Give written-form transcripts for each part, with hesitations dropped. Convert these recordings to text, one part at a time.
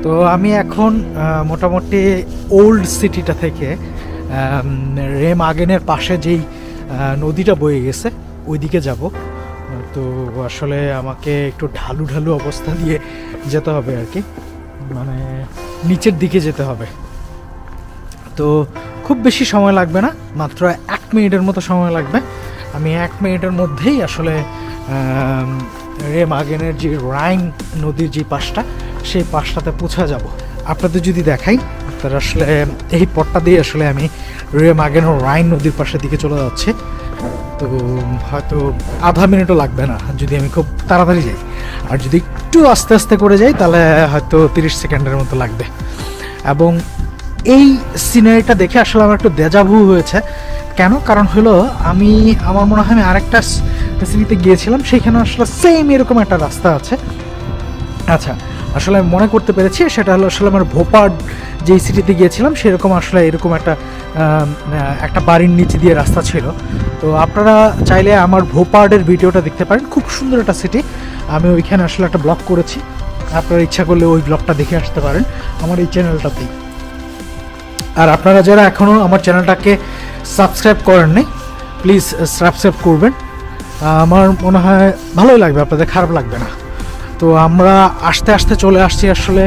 তো আমি এখন মোটামুটি ওল্ড সিটিটা থেকে রেমাগেনের পাশে যেই নদীটা বয়ে গেছে ওই দিকে যাব। তো আসলে আমাকে একটু ঢালু ঢালু অবস্থা দিয়ে যেতে হবে আর কি, মানে নিচের দিকে যেতে হবে। তো খুব বেশি সময় লাগবে না, মাত্র 1 মিনিটের মতো সময় লাগবে। আমি 1 মিনিটের মধ্যেই আসলে রেমাগেনের যে রাইন নদীর যে পাশটা সেই পাশটাতে পৌঁছা যাব। আপনাদের যদি দেখাই, আপনারা আসলে এই পথটা দিয়ে আসলে আমি রেমাগেনের রাইন নদীর পাশের দিকে চলে যাচ্ছি। তো হয়তো আধা মিনিটও লাগবে না যদি আমি খুব তাড়াতাড়ি যাই, আর যদি একটু আস্তে আস্তে করে যাই তাহলে হয়তো 30 সেকেন্ডের মতো লাগবে। এবং এই সিনারিটা দেখে আসলে আমার একটু দেজাভু হয়েছে। কেন? কারণ হলো আমার মনে হয় আমি আরেকটা সিটিতে গিয়েছিলাম, সেইখানে আসলে সেম এরকম একটা রাস্তা আছে। আচ্ছা, আসলে আমি মনে করতে পেরেছি, সেটা হলো আসলে আমার ভোপাল যেই সিটিতে গিয়েছিলাম সেরকম আসলে এরকম একটা বাড়ির নিচে দিয়ে রাস্তা ছিল। তো আপনারা চাইলে আমার ভোপালের ভিডিওটা দেখতে পারেন, খুব সুন্দর একটা সিটি। আমি ওইখানে আসলে একটা ব্লগ করেছি, আপনারা ইচ্ছা করলে ওই ব্লগটা দেখে আসতে পারেন আমার এই চ্যানেলটাতেই। আর আপনারা যারা এখনও আমার চ্যানেলটাকে সাবস্ক্রাইব করেননি, প্লিজ সাবস্ক্রাইব করবেন। আমার মনে হয় ভালোই লাগবে, আপনাদের খারাপ লাগবে না। তো আমরা আস্তে আস্তে চলে আসছি আসলে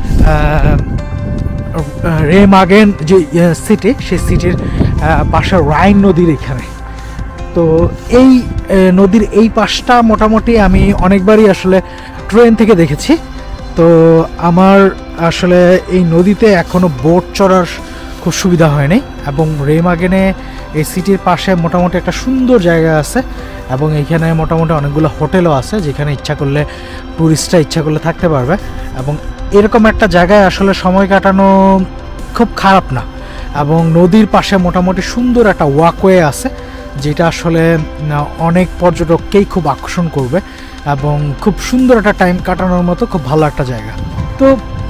রেমাগেন যে সিটি, সেই সিটির পাশে রাইন নদীর এখানে। তো এই নদীর এই পাশটা মোটামুটি আমি অনেকবারই আসলে ট্রেন থেকে দেখেছি। তো আমার আসলে এই নদীতে এখনও বোট চড়ার খুব সুবিধা হয়নি। এবং রেমাগেনে এই সিটির পাশে মোটামুটি একটা সুন্দর জায়গা আছে, এবং এইখানে মোটামুটি অনেকগুলো হোটেলও আছে যেখানে ইচ্ছা করলে টুরিস্টরা ইচ্ছা করলে থাকতে পারবে। এবং এরকম একটা জায়গায় আসলে সময় কাটানো খুব খারাপ না। এবং নদীর পাশে মোটামুটি সুন্দর একটা ওয়াকওয়ে আছে, যেটা আসলে অনেক পর্যটককেই খুব আকর্ষণ করবে, এবং খুব সুন্দর একটা টাইম কাটানোর মতো খুব ভালো একটা জায়গা। তো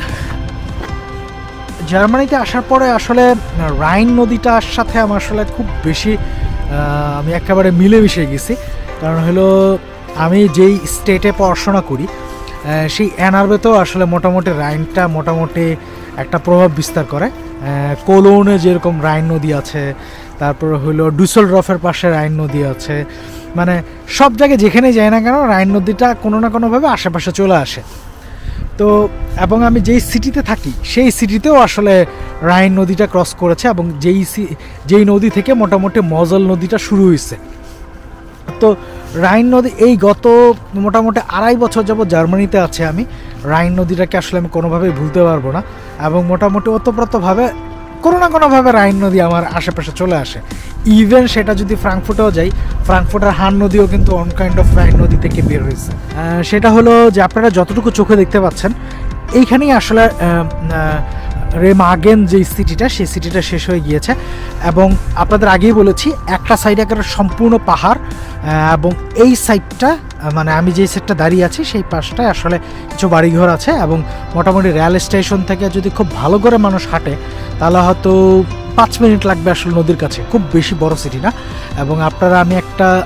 জার্মানিতে আসার পরে আসলে রাইন নদীটার সাথে আমার আসলে খুব বেশি আমি একেবারে মিলেমিশে গেছি। কারণ হলো আমি যেই স্টেটে পড়াশোনা করি সেই অ্যানার্বেতেও আসলে মোটামুটি রাইনটা মোটামুটি একটা প্রভাব বিস্তার করে। কোলোনে যেরকম রাইন নদী আছে, তারপরে হলো ডুসেলডর্ফের পাশে রাইন নদী আছে, মানে সব জায়গায় যেখানেই যাই না কেন রাইন নদীটা কোনো না কোনোভাবে আশেপাশে চলে আসে। তো এবং আমি যেই সিটিতে থাকি সেই সিটিতেও আসলে রাইন নদীটা ক্রস করেছে, এবং যেই নদী থেকে মোটামুটি মজল নদীটা শুরু হয়েছে। তো রাইন নদী এই গত মোটামুটি 2.5 বছর যাবত জার্মানিতে আছে আমি। রাইন নদীটাকে আসলে আমি কোনোভাবেই ভুলতে পারবো না, এবং মোটামুটি ওতপ্রোতভাবে কোনো না কোনোভাবে রাইন নদী আমার আশেপাশে চলে আসে। ইভেন সেটা যদি ফ্রাঙ্কফুর্টেও যাই, ফ্রাঙ্কফুর্টের হান নদীও কিন্তু অন কাইন্ড অফ রাইন নদী থেকে বের হয়েছে। সেটা হলো যে আপনারা যতটুকু চোখে দেখতে পাচ্ছেন এইখানেই আসলে রেমাগেন যে সিটিটা সেই সিটিটা শেষ হয়ে গিয়েছে। এবং আপনাদের আগেই বলেছি একটা সাইড একেবারে সম্পূর্ণ পাহাড়, এবং এই সাইডটা মানে আমি যেই সাইডটা দাঁড়িয়ে আছি সেই পাশটায় আসলে কিছু বাড়িঘর আছে। এবং মোটামুটি রেল স্টেশন থেকে যদি খুব ভালো করে মানুষ হাঁটে তাহলে হয়তো 5 মিনিট লাগবে আসলে নদীর কাছে, খুব বেশি বড় সিটি না। এবং আপনারা আমি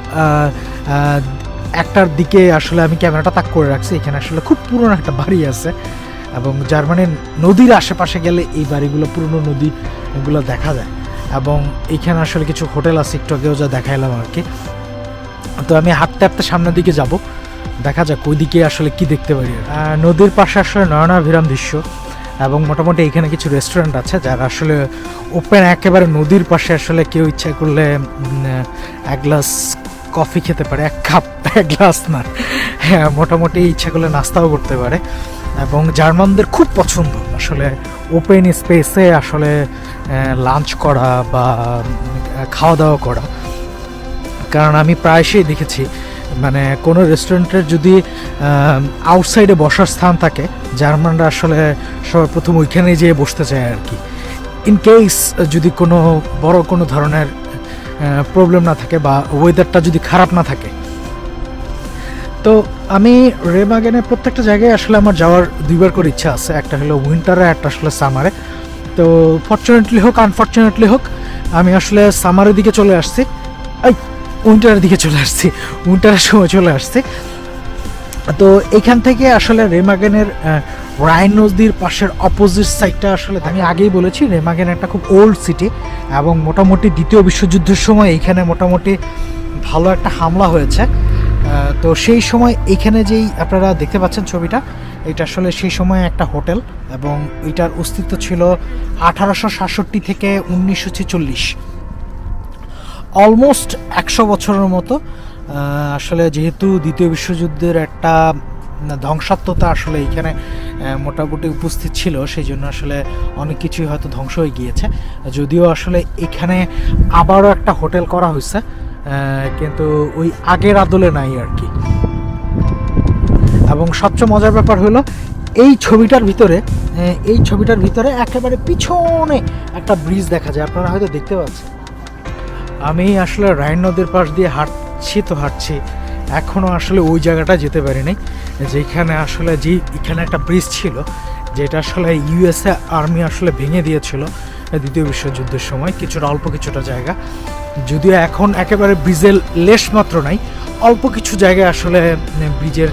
একটার দিকে আসলে আমি ক্যামেরাটা তাক করে রাখছি, এখানে আসলে খুব পুরনো একটা বাড়ি আছে। এবং জার্মানির নদীর আশেপাশে গেলে এই বাড়িগুলো পুরনো নদী এগুলো দেখা যায়। এবং এইখানে আসলে কিছু হোটেল আছে, একটু আগেও যা দেখাইলাম আর কি। তো আমি হাঁটতে হাঁটতে সামনের দিকে যাব, দেখা যাক ওই দিকে আসলে কি দেখতে পারি। নদীর পাশে আসলে নয়নাভিরাম দৃশ্য, এবং মোটামুটি এখানে কিছু রেস্টুরেন্ট আছে যারা আসলে ওপেন একেবারে নদীর পাশে আসলে কেউ ইচ্ছা করলে 1 গ্লাস কফি খেতে পারে, 1 কাপ, 1 গ্লাস না, হ্যাঁ মোটামুটি ইচ্ছা করলে নাস্তাও করতে পারে। এবং জার্মানদের খুব পছন্দ আসলে ওপেন স্পেসে আসলে লাঞ্চ করা বা খাওয়া দাওয়া করা। কারণ আমি প্রায়শই দেখেছি মানে কোনো রেস্টুরেন্টের যদি আউটসাইডে বসার স্থান থাকে, জার্মানরা আসলে সবার প্রথম ওইখানে যেয়ে বসতে চায় আর কি, ইন কেস যদি কোনো বড় কোনো ধরনের প্রবলেম না থাকে বা ওয়েদারটা যদি খারাপ না থাকে। তো আমি রেমাগেনের প্রত্যেকটা জায়গায় আসলে আমার যাওয়ার 2বার করে ইচ্ছা আছে, একটা হলো উইন্টারে, একটা আসলে সামারে। তো ফর্চুনেটলি হোক আনফর্চুনেটলি হোক আমি আসলে সামারের দিকে চলে আসছি, উইন্টারের দিকে চলে আসছি, উইন্টারের সময় চলে আসছি। তো এখান থেকে আসলে রেমাগেনের রাইন নদীর পাশের অপোজিট সাইডটা আসলে আমি আগেই বলেছি রেমাগেন একটা খুব ওল্ড সিটি এবং মোটামুটি দ্বিতীয় বিশ্বযুদ্ধের সময় এইখানে মোটামুটি ভালো একটা হামলা হয়েছে। তো সেই সময় এইখানে যেই আপনারা দেখতে পাচ্ছেন ছবিটা, এটা আসলে সেই সময় একটা হোটেল এবং এটার অস্তিত্ব ছিল 1867 থেকে 1946, অলমোস্ট 100 বছরের মতো। আসলে যেহেতু দ্বিতীয় বিশ্বযুদ্ধের একটা ধ্বংসাত্মতা আসলে এইখানে মোটামুটি উপস্থিত ছিল, সেই জন্য আসলে অনেক কিছুই হয়তো ধ্বংস হয়ে গিয়েছে। যদিও আসলে এখানে আবারও একটা হোটেল করা হয়েছে, কিন্তু ওই আগের আদলে নাই আর কি। এবং সবচেয়ে মজার ব্যাপার হলো এই ছবিটার ভিতরে একেবারে পিছনে একটা ব্রিজ দেখা যায়, আপনারা হয়তো দেখতে পাচ্ছেন। আমি আসলে রাইন নদীর পাশ দিয়ে হাঁটছি এখনও আসলে ওই জায়গাটা যেতে পারি নাই, যেখানে আসলে এখানে একটা ব্রিজ ছিল যেটা আসলে ইউএসএ আর্মি আসলে ভেঙে দিয়েছিল দ্বিতীয় বিশ্বযুদ্ধের সময় অল্প কিছুটা জায়গা। যদিও এখন একেবারে ব্রিজের লেশ মাত্র নাই, অল্প কিছু জায়গায় আসলে ব্রিজের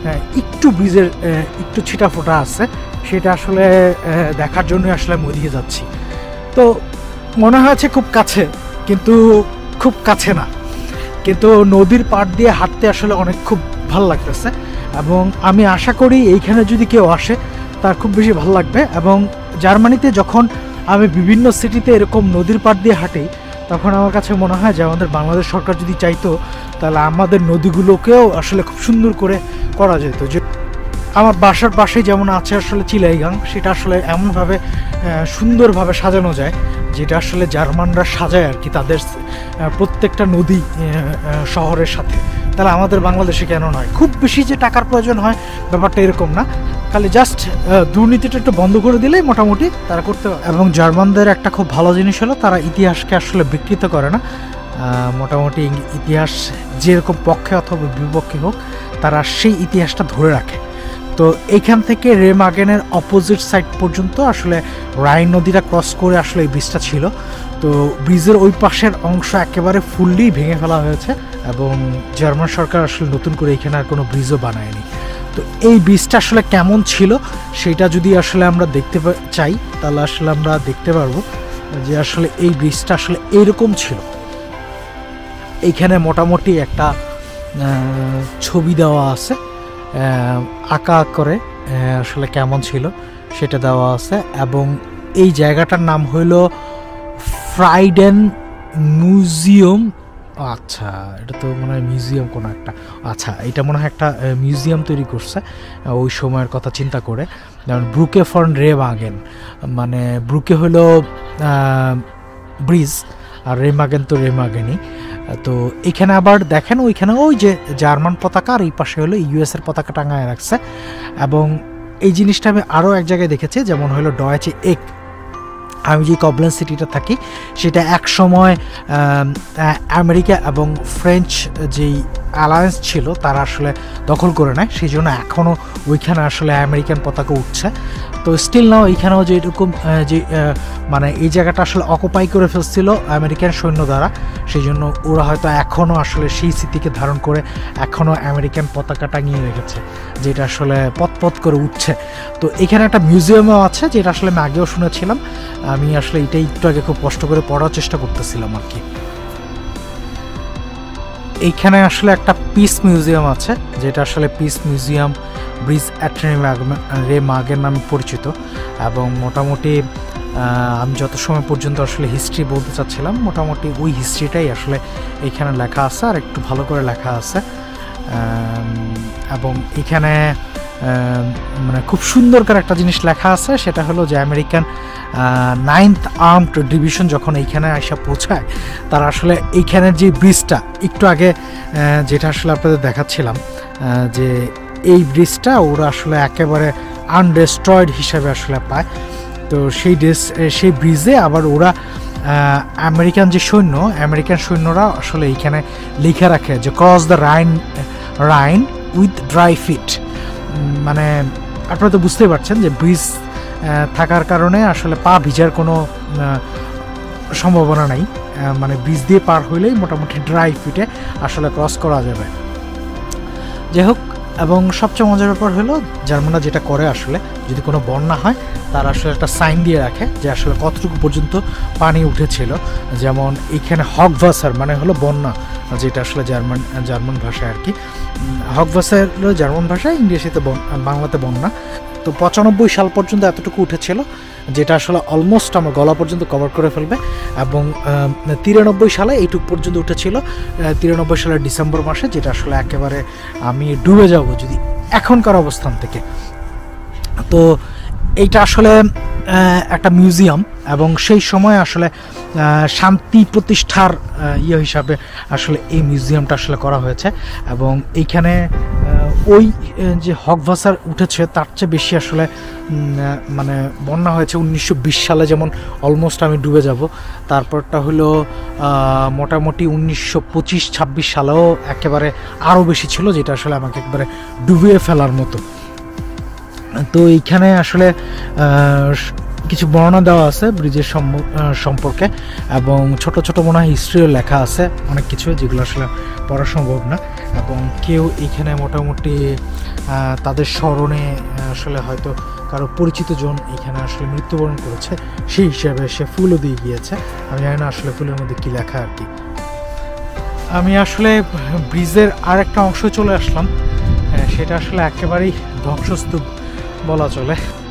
একটু ছিটাফোটা আছে, সেটা আসলে দেখার জন্য আসলে মরিয়ে যাচ্ছি। তো মনে হয়েছে খুব কাছে, কিন্তু খুব কাছে না, কিন্তু নদীর পাড় দিয়ে হাঁটতে আসলে খুব ভালো লাগতেছে। এবং আমি আশা করি এইখানে যদি কেউ আসে তার খুব বেশি ভালো লাগবে। এবং জার্মানিতে যখন আমি বিভিন্ন সিটিতে এরকম নদীর পাড় দিয়ে হাঁটি, তখন আমার কাছে মনে হয় যে আমাদের বাংলাদেশ সরকার যদি চাইতো তাহলে আমাদের নদীগুলোকেও আসলে খুব সুন্দর করে করা যেত। যে আমার বাসার পাশেই যেমন আছে আসলে চিলাইগাং, সেটা আসলে এমনভাবে সুন্দরভাবে সাজানো যায় যেটা আসলে জার্মানরা সাজায় আর কি তাদের প্রত্যেকটা নদী শহরের সাথে। তাহলে আমাদের বাংলাদেশে কেন নয়? খুব বেশি যে টাকার প্রয়োজন হয় ব্যাপারটা এরকম না, খালি জাস্ট দুর্নীতিটা একটু বন্ধ করে দিলেই মোটামুটি তারা করতে পারে। এবং জার্মানদের একটা খুব ভালো জিনিস হলো তারা ইতিহাসকে আসলে বিকৃত করে না, মোটামুটি ইতিহাস যেরকম পক্ষে অথবা বিপক্ষে হোক তারা সেই ইতিহাসটা ধরে রাখে। তো এইখান থেকে রেমাগেনের অপোজিট সাইড পর্যন্ত আসলে রাইন নদীটা ক্রস করে আসলে এই ব্রিজটা ছিল। তো ব্রিজের ওই পাশের অংশ একেবারে ফুললি ভেঙে ফেলা হয়েছে এবং জার্মান সরকার আসলে নতুন করে এখানে আর কোনো ব্রিজও বানায়নি। তো এই ব্রিজটা আসলে কেমন ছিল সেটা যদি আসলে আমরা দেখতে চাই তাহলে আসলে আমরা দেখতে পারবো যে আসলে এই ব্রিজটা আসলে এইরকম ছিল। এইখানে মোটামুটি একটা ছবি দেওয়া আছে, আঁকা করে আসলে কেমন ছিল সেটা দেওয়া আছে। এবং এই জায়গাটার নাম হইল ফ্রাইডেন মিউজিয়াম। আচ্ছা, এটা তো মনে হয় মিউজিয়াম কোনো একটা, আচ্ছা এটা মনে হয় একটা মিউজিয়াম তৈরি করছে ওই সময়ের কথা চিন্তা করে। যেমন ব্রুকে ফন রেমাগেন, মানে ব্রুকে হলো ব্রিজ আর রেমাগেন তো রেমাগেনই। তো এখানে আবার দেখেন ওইখানে ওই যে জার্মান পতাকা আর এই পাশে হলো ইউএসের পতাকা টাঙায় রাখছে। এবং এই জিনিসটা আমি আরও এক জায়গায় দেখেছি, যেমন হলো ডয়েচে এক। আমি যে কবলেন সিটিটা থাকি সেটা এক সময় আমেরিকা এবং ফ্রেঞ্চ যেই অ্যালায়েন্স ছিল তারা আসলে দখল করে নেয়, সেই জন্য এখনও ওইখানে আসলে আমেরিকান পতাকা উঠছে। তো স্টিল নাও এইখানেও যে এরকম যে মানে এই জায়গাটা আসলে অকুপাই করে ফেলছিল আমেরিকান সৈন্য দ্বারা, সেই জন্য ওরা হয়তো এখনও আসলে সেই স্মৃতিকে ধারণ করে এখনও আমেরিকান পতাকা টাঙিয়ে রেখেছে, যেটা আসলে পথ করে উঠছে। তো এখানে একটা মিউজিয়ামও আছে, যেটা আসলে আমি আগেও শুনেছিলাম। আমি আসলে এটাই একটু আগে খুব কষ্ট করে পড়ার চেষ্টা করতেছিলাম আর কি। এইখানে আসলে একটা পিস মিউজিয়াম আছে, যেটা আসলে peace museum bridge at Remagen নামে পরিচিত। এবং মোটামুটি আমি যত সময় পর্যন্ত আসলে হিস্ট্রি বলতে চাচ্ছিলাম, মোটামুটি ওই হিস্ট্রিটাই আসলে এইখানে লেখা আছে, আর একটু ভালো করে লেখা আছে। এবং এখানে মানে খুব সুন্দর করে একটা জিনিস লেখা আছে, সেটা হলো যে আমেরিকান 9th আর্মড ডিভিশন যখন এইখানে এসে পৌঁছায়, তারা আসলে এইখানের যে ব্রিজটা একটু আগে যেটা আসলে আপনাদের দেখাচ্ছিলাম, যে এই ব্রিজটা ওরা আসলে একেবারে আনডেস্ট্রয়েড হিসাবে আসলে পায়। তো সেই ব্রিজে আবার ওরা আমেরিকান সৈন্যরা আসলে এইখানে লিখে রাখে যে cross the Rhine with dry feet. মানে আপনারা তো বুঝতেই পারছেন যে ব্রিজ থাকার কারণে আসলে পা ভিজার কোনো সম্ভাবনা নাই, মানে ব্রিজ দিয়ে পার হইলেই মোটামুটি ড্রাই ফিটে আসলে ক্রস করা যাবে। যাই হোক, এবং সবচেয়ে মজার ব্যাপার হলো জার্মানরা যেটা করে আসলে যদি কোনো বন্যা হয় তারা আসলে একটা সাইন দিয়ে রাখে যে আসলে কতটুকু পর্যন্ত পানি উঠেছিল। যেমন এইখানে হকভাসার মানে হলো বন্যা, যেটা আসলে জার্মান ভাষায় আর কি। হকভাসার হলো জার্মান ভাষায়, ইংরেজিতে বাংলাতে বন্যা। তো 95 সাল পর্যন্ত এতটুকু উঠেছিল, যেটা আসলে অলমোস্ট আমার গলা পর্যন্ত কভার করে ফেলবে। এবং 93 সালে এইটুকু পর্যন্ত উঠেছিল, 93 সালের ডিসেম্বর মাসে, যেটা আসলে একেবারে আমি ডুবে যাব যদি এখনকার অবস্থান থেকে। তো এইটা আসলে একটা মিউজিয়াম, এবং সেই সময় আসলে শান্তি প্রতিষ্ঠার হিসাবে আসলে এই মিউজিয়ামটা আসলে করা হয়েছে। এবং এইখানে ওই যে হকভাসার উঠেছে তার চেয়ে বেশি আসলে মানে বন্যা হয়েছে 1920 সালে, যেমন অলমোস্ট আমি ডুবে যাব। তারপরটা হলো মোটামুটি 1925-26 সালেও একেবারে আরও বেশি ছিল, যেটা আসলে আমাকে একবারে ডুবিয়ে ফেলার মতো। তো এইখানে আসলে কিছু বর্ণনা দেওয়া আছে ব্রিজের সম্পর্কে, এবং ছোট ছোট মনে হয় হিস্ট্রিও লেখা আছে অনেক কিছু, যেগুলো আসলে পড়া সম্ভব না। এবং কেউ এইখানে মোটামুটি তাদের স্মরণে আসলে হয়তো কারো পরিচিত জন এখানে আসলে মৃত্যুবরণ করেছে, সেই হিসাবে সে ফুলও দিয়ে গিয়েছে। আমি জানি না আসলে ফুলের মধ্যে কী লেখা আর কি। আমি আসলে ব্রিজের আর একটা অংশ চলে আসলাম, সেটা আসলে একেবারেই ধ্বংসস্তূপ বলা চলে।